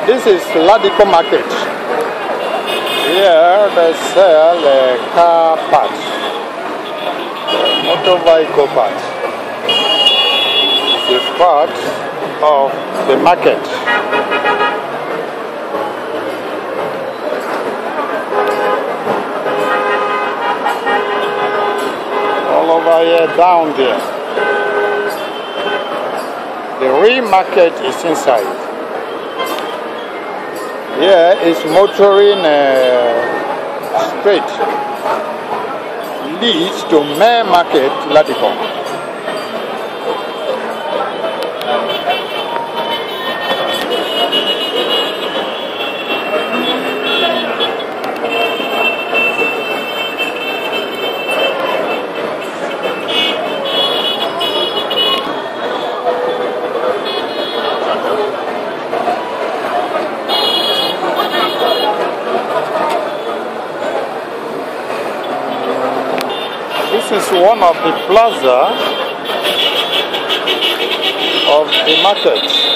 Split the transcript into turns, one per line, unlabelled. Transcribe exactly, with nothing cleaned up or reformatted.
This is Ladipo Market. Here they sell uh, car parts, motor vehicle parts. It's a part of the market. All over here, down there. The real market is inside. Here is motoring uh, straight. Leads to main market, Ladipo. This is one of the plaza of the market.